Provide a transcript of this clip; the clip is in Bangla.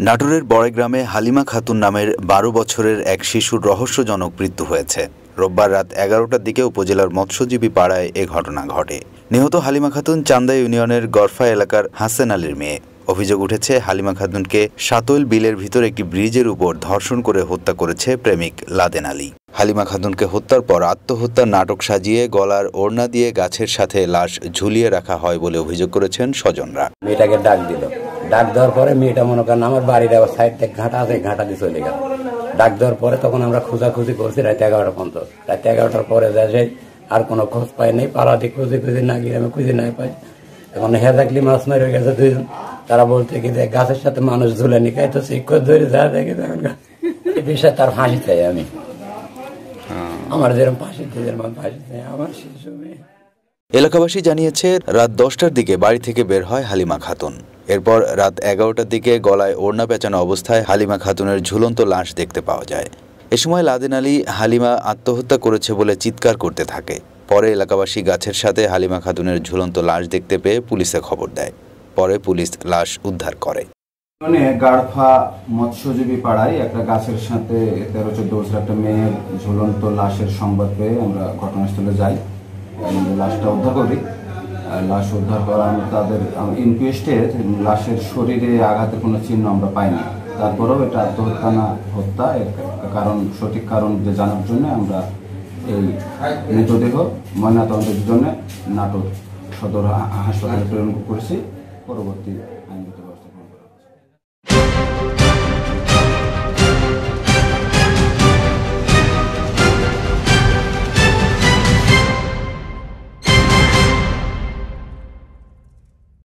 নাটোরের বড়গ্রামে হালিমা খাতুন নামের ১২ বছরের এক শিশুর রহস্যজনক মৃত্যু হয়েছে। রোববার রাত ১১টার দিকে উপজেলার মৎস্যজীবী পাড়ায় এ ঘটনা ঘটে। নিহত হালিমা খাতুন চান্দা ইউনিয়নের গরফা এলাকার হাসেন আলীর মেয়ে। অভিযোগ উঠেছে, হালিমা খাতুনকে সাতইল বিলের ভিতর একটি ব্রিজের উপর ধর্ষণ করে হত্যা করেছে প্রেমিক লাদেন আলী। হালিমা খাতুনকে হত্যার পর আত্মহত্যার নাটক সাজিয়ে গলার ওড়না দিয়ে গাছের সাথে লাশ ঝুলিয়ে রাখা হয় বলে অভিযোগ করেছেন স্বজনরা। মেয়েটাকে ডাক দেওয়ার পরে মেয়েটা মনে করেন আমার বাড়ির আবার সাইড থেকে ঘাটা আছে, ঘাটা দিয়ে চলে গেল। ডাক দেওয়ার পরে তখন আমরা খোঁজাখুঁজি করছি রাত 11টা পর্যন্ত। রাত 11টার পরে যাই আর কোনো খোঁজ পাই নাই। পাড়া দিয়ে খুঁজে না গিয়ে আমি খুঁজে নাই পাই। এখন হেজাকলি মাছ মেরে গেছে দুইজন। তারা বলতে কি যে গাছের সাথে মানুষ ঝুলে নিকায় তো ঠিক করে ধরে যা দেখে এই বিষয়ে তার ফাঁসি চাই আমি। আমার যেরকম ফাঁসি চাই আমার শিশু মেয়ে। এলাকাবাসী জানিয়েছে, রাত 10টার দিকে বাড়ি থেকে বের হয় হালিমা খাতুন। এরপর রাত 11টার দিকে গলায় ওড়না পেঁচানো অবস্থায় হালিমা খাতুনের ঝুলন্ত লাশ দেখতে পাওয়া যায়। এ সময় লাদেন আলী হালিমা আত্মহত্যা করেছে বলে চিৎকার করতে থাকে। পরে এলাকাবাসী গাছের সাথে হালিমা খাতুনের ঝুলন্ত লাশ দেখতে পেয়ে পুলিশে খবর দেয়। পরে পুলিশ লাশ উদ্ধার করে। গাড়ফা মৎস্যজীবী পাড়ায় একটা গাছের সাথে 13-14 বছর একটা মেয়ের ঝুলন্ত লাশের সংবাদ পেয়ে আমরা ঘটনাস্থলে যাই। লাশটা উদ্ধার করি। লাশ উদ্ধার করা তাদের ইনকোয়েস্টে লাশের শরীরে আঘাতের কোনো চিহ্ন আমরা পাইনি। তারপরেও এটা আত্মহত্যা না হত্যা, এর কারণ সঠিক কারণ জানার জন্য আমরা এই মৃতদেহ ময়নাতদন্তের জন্য নাটোর সদর হাসপাতালে প্রেরণ করেছি। পরবর্তী